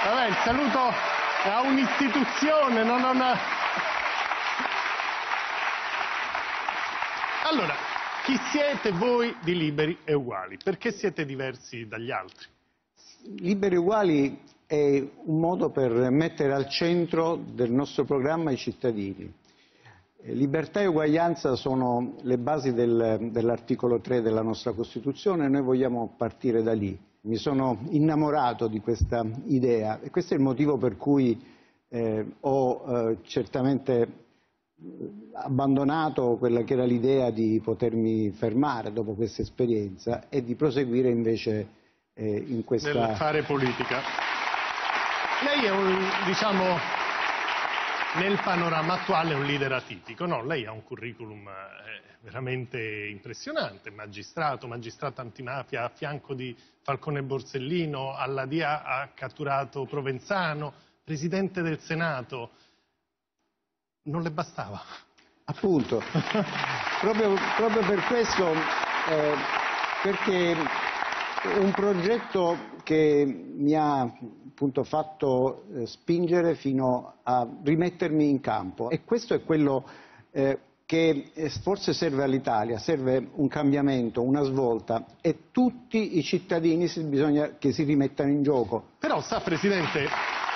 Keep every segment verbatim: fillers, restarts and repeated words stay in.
Vabbè, il saluto a un'istituzione, non a una... Allora, chi siete voi di Liberi e Uguali? Perché siete diversi dagli altri? Liberi e Uguali è un modo per mettere al centro del nostro programma i cittadini. Libertà e uguaglianza sono le basi del, dell'articolo tre della nostra Costituzione e noi vogliamo partire da lì. Mi sono innamorato di questa idea e questo è il motivo per cui eh, ho eh, certamente abbandonato quella che era l'idea di potermi fermare dopo questa esperienza e di proseguire invece eh, in questa... Nel fare politica. Lei è un, diciamo, nel panorama attuale un leader atipico, no? Lei ha un curriculum eh, veramente impressionante, magistrato, magistrato antimafia a fianco di Falcone Borsellino, alla D I A ha catturato Provenzano, presidente del Senato. Non le bastava? Appunto, proprio, proprio per questo, eh, perché è un progetto che mi ha appunto fatto eh, spingere fino a rimettermi in campo e questo è quello eh, che forse serve all'Italia, serve un cambiamento, una svolta e tutti i cittadini si, bisogna che si rimettano in gioco. Però sa Presidente,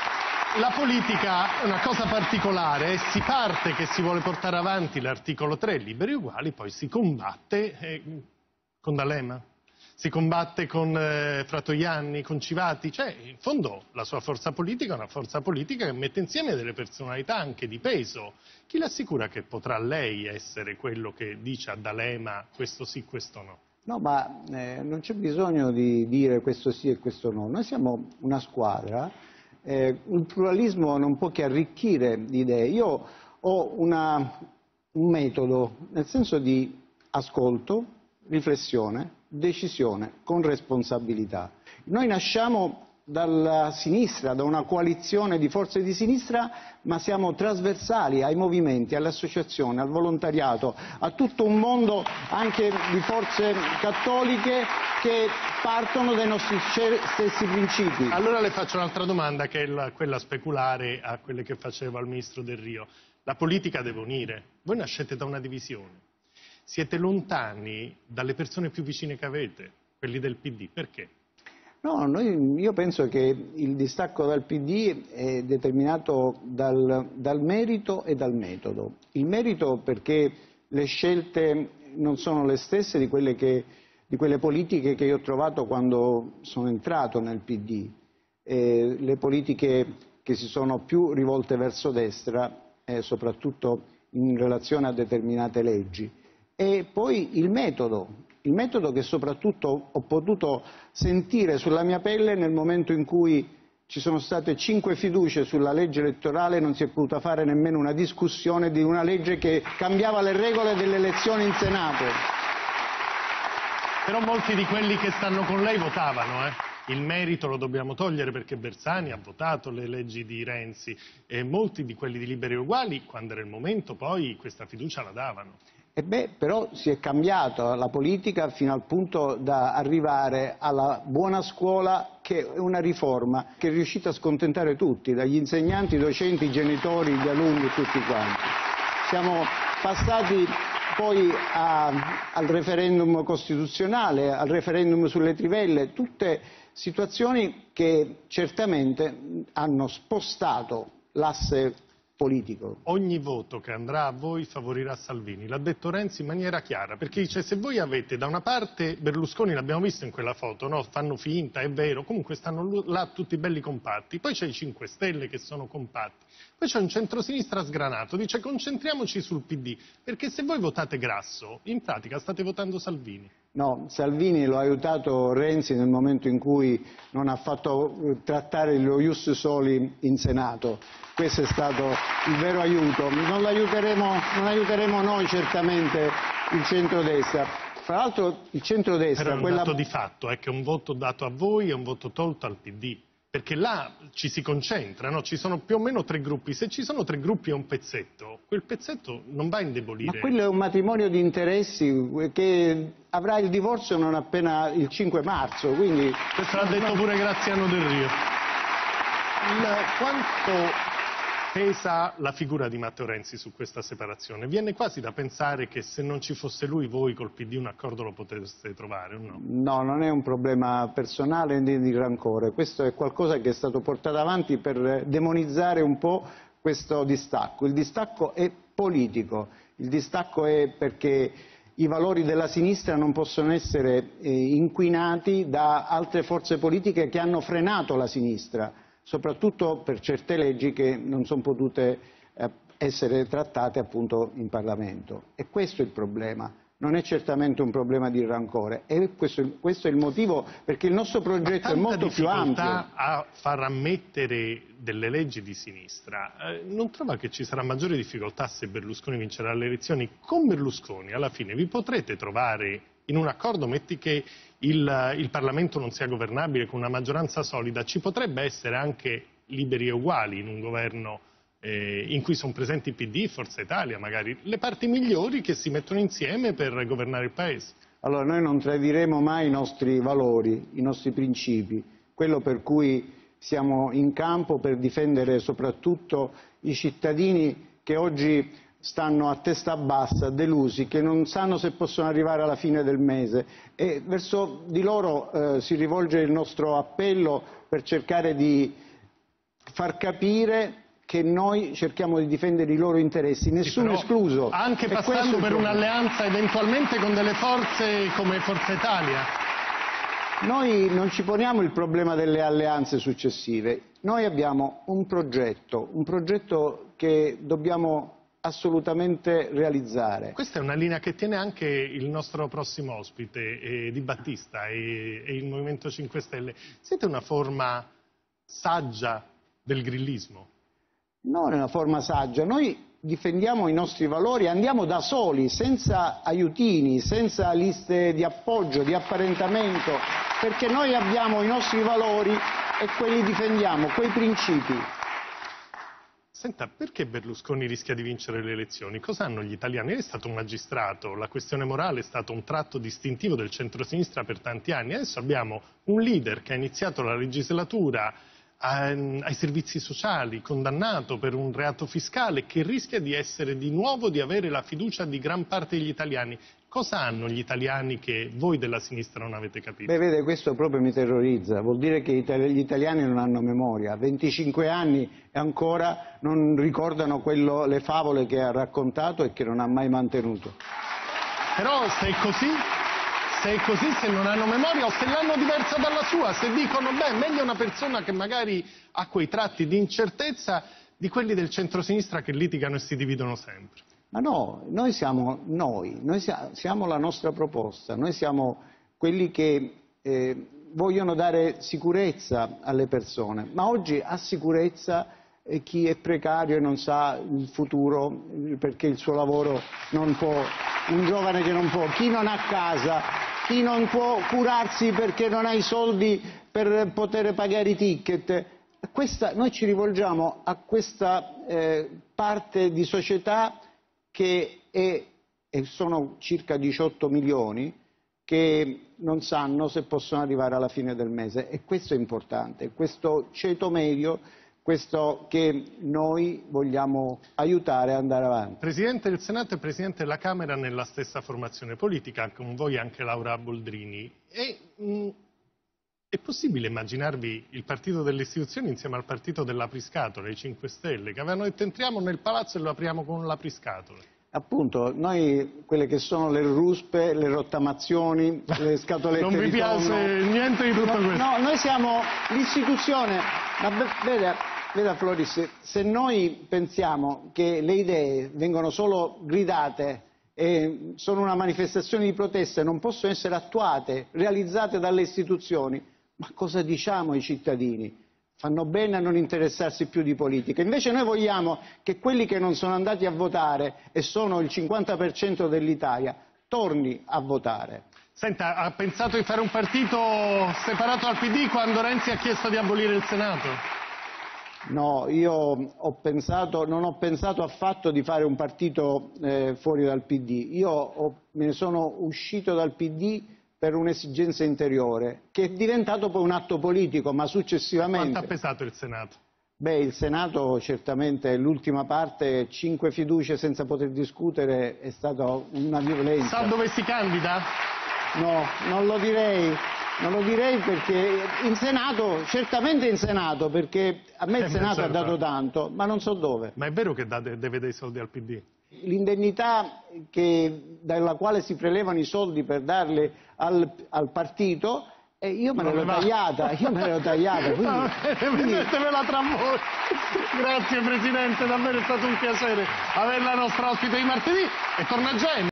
la politica è una cosa particolare, si parte che si vuole portare avanti l'articolo tre, liberi e uguali, poi si combatte eh, con D'Alema, si combatte con eh, Fratoianni, con Civati, cioè in fondo la sua forza politica è una forza politica che mette insieme delle personalità anche di peso. Chi le assicura che potrà lei essere quello che dice a D'Alema questo sì, questo no? No, ma eh, non c'è bisogno di dire questo sì e questo no, noi siamo una squadra. Eh, il pluralismo non può che arricchire di idee. Io ho una, un metodo, nel senso di ascolto, riflessione, decisione, con responsabilità. Noi nasciamo dalla sinistra, da una coalizione di forze di sinistra, ma siamo trasversali ai movimenti, alle associazioni, al volontariato, a tutto un mondo anche di forze cattoliche che partono dai nostri stessi principi. Allora le faccio un'altra domanda, che è la, quella speculare a quelle che faceva il ministro Del Rio. La politica deve unire. Voi nascete da una divisione. Siete lontani dalle persone più vicine che avete, quelli del P D. Perché? No, noi, io penso che il distacco dal P D è determinato dal, dal merito e dal metodo. Il merito perché le scelte non sono le stesse di quelle, che, di quelle politiche che io ho trovato quando sono entrato nel P D. Eh, le politiche che si sono più rivolte verso destra, eh, soprattutto in relazione a determinate leggi. E poi il metodo. Il metodo che soprattutto ho potuto sentire sulla mia pelle nel momento in cui ci sono state cinque fiducie sulla legge elettorale e non si è potuta fare nemmeno una discussione di una legge che cambiava le regole delle elezioni in Senato. Però molti di quelli che stanno con lei votavano, eh? Il merito lo dobbiamo togliere perché Bersani ha votato le leggi di Renzi e molti di quelli di Liberi e Uguali, quando era il momento, poi questa fiducia la davano. E beh, però si è cambiata la politica fino al punto da arrivare alla buona scuola, che è una riforma che è riuscita a scontentare tutti, dagli insegnanti, i docenti, i genitori, gli alunni e tutti quanti. Siamo passati poi a, al referendum costituzionale, al referendum sulle trivelle, tutte situazioni che certamente hanno spostato l'asse politico. Ogni voto che andrà a voi favorirà Salvini, l'ha detto Renzi in maniera chiara, perché dice se voi avete da una parte Berlusconi, l'abbiamo visto in quella foto, no? Fanno finta, è vero, comunque stanno là tutti belli compatti, poi c'è i cinque Stelle che sono compatti, poi c'è un centrosinistra sgranato, dice concentriamoci sul P D, perché se voi votate Grasso, in pratica state votando Salvini. No, Salvini lo ha aiutato Renzi nel momento in cui non ha fatto trattare lo Ius Soli in Senato. Questo è stato il vero aiuto. Non l'aiuteremo, non aiuteremo noi certamente il centrodestra. Fra l'altro il centrodestra... Però è un quella... dato di fatto, è che un voto dato a voi è un voto tolto al P D. Perché là ci si concentra, no? Ci sono più o meno tre gruppi. Se ci sono tre gruppi e un pezzetto, quel pezzetto non va a indebolire. Ma quello è un matrimonio di interessi che avrà il divorzio non appena il cinque marzo, quindi... Questo l'ha detto pure Graziano Del Rio. quanto pesa la figura di Matteo Renzi su questa separazione? Viene quasi da pensare che se non ci fosse lui, voi col P D un accordo lo poteste trovare, o no? No, non è un problema personale né di rancore, questo è qualcosa che è stato portato avanti per demonizzare un po' questo distacco. Il distacco è politico, il distacco è perché i valori della sinistra non possono essere eh, inquinati da altre forze politiche che hanno frenato la sinistra, soprattutto per certe leggi che non sono potute eh, essere trattate appunto in Parlamento. E questo è il problema, non è certamente un problema di rancore, e questo, questo è il motivo perché il nostro progetto è molto più ampio. A far ammettere delle leggi di sinistra, eh, non trova che ci sarà maggiore difficoltà se Berlusconi vincerà le elezioni? Con Berlusconi alla fine vi potrete trovare in un accordo, metti che il, il Parlamento non sia governabile con una maggioranza solida, ci potrebbe essere anche liberi e uguali in un governo eh, in cui sono presenti P D, Forza Italia, magari le parti migliori che si mettono insieme per governare il Paese. Allora noi non tradiremo mai i nostri valori, i nostri principi, quello per cui siamo in campo per difendere soprattutto i cittadini che oggi stanno a testa bassa, delusi, che non sanno se possono arrivare alla fine del mese, e verso di loro eh, si rivolge il nostro appello per cercare di far capire che noi cerchiamo di difendere i loro interessi, nessuno sì, escluso. Anche passando per un'alleanza eventualmente con delle forze come Forza Italia? Noi non ci poniamo il problema delle alleanze successive, noi abbiamo un progetto, un progetto che dobbiamo assolutamente realizzare. Questa è una linea che tiene anche il nostro prossimo ospite, eh, Di Battista e, e il Movimento cinque Stelle. Siete una forma saggia del grillismo? Non è una forma saggia, noi difendiamo i nostri valori, andiamo da soli, senza aiutini, senza liste di appoggio, di apparentamento, perché noi abbiamo i nostri valori e quelli difendiamo, quei principi. Senta, perché Berlusconi rischia di vincere le elezioni? Cosa hanno gli italiani? Lei è stato un magistrato, la questione morale è stato un tratto distintivo del centrosinistra per tanti anni. Adesso abbiamo un leader che ha iniziato la legislatura ai, ai servizi sociali, condannato per un reato fiscale, che rischia di essere di nuovo, di avere la fiducia di gran parte degli italiani. Cosa hanno gli italiani che voi della sinistra non avete capito? Beh, vede, questo proprio mi terrorizza, vuol dire che gli italiani non hanno memoria, venticinque anni e ancora non ricordano quello, le favole che ha raccontato e che non ha mai mantenuto. Però se è così, se è così, se non hanno memoria o se l'hanno diversa dalla sua, se dicono, beh, meglio una persona che magari ha quei tratti di incertezza di quelli del centrosinistra che litigano e si dividono sempre. Ma no, noi siamo noi, noi siamo la nostra proposta, noi siamo quelli che eh, vogliono dare sicurezza alle persone, ma oggi ha sicurezza eh, chi è precario e non sa il futuro perché il suo lavoro non può, un giovane che non può, chi non ha casa, chi non può curarsi perché non ha i soldi per poter pagare i ticket. Questa, noi ci rivolgiamo a questa eh, parte di società che è, e sono circa diciotto milioni, che non sanno se possono arrivare alla fine del mese, e questo è importante, questo ceto medio, questo che noi vogliamo aiutare ad andare avanti. Presidente del Senato e Presidente della Camera nella stessa formazione politica, con voi anche Laura Boldrini. E, mh, è possibile immaginarvi il partito delle istituzioni insieme al partito dell'apriscatole, i cinque Stelle, che avevano detto entriamo nel palazzo e lo apriamo con l'apriscatole? Appunto, noi quelle che sono le ruspe, le rottamazioni, le scatolette non vi di tonno... piace niente di tutto questo? No, noi siamo l'istituzione... Ma veda, veda Floris, se noi pensiamo che le idee vengono solo gridate e sono una manifestazione di protesta e non possono essere attuate, realizzate dalle istituzioni, ma cosa diciamo ai cittadini? Fanno bene a non interessarsi più di politica. Invece noi vogliamo che quelli che non sono andati a votare, e sono il cinquanta per cento dell'Italia, torni a votare. Senta, ha pensato di fare un partito separato dal P D quando Renzi ha chiesto di abolire il Senato? No, io ho pensato, non ho pensato affatto di fare un partito eh, fuori dal P D. Io ho, me ne sono uscito dal P D per un'esigenza interiore, che è diventato poi un atto politico, ma successivamente... Quanto ha pesato il Senato? Beh, il Senato certamente l'ultima parte, cinque fiducie senza poter discutere, è stata una violenza. Sa dove si candida? No, non lo direi, non lo direi perché in Senato, certamente in Senato, perché a me il Eh, Senato certo. ha dato tanto, ma non so dove. Ma è vero che date, deve dei soldi al P D? L'indennità che, dalla quale si prelevano i soldi per darli al, al partito, e io me l'ero tagliata, io me l'ero tagliata. Quindi, Va bene, quindi... vedetevela tra voi. Grazie Presidente, davvero è stato un piacere averla nostra ospite di martedì e torna a genio.